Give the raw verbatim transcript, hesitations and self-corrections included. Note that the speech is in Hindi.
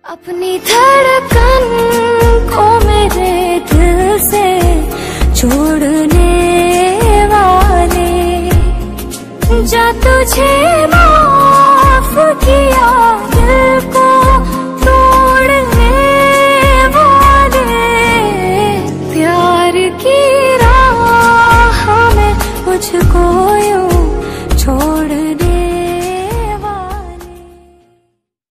अपनी धड़कन को मेरे दिल से छोड़ने वाले, जा तुझे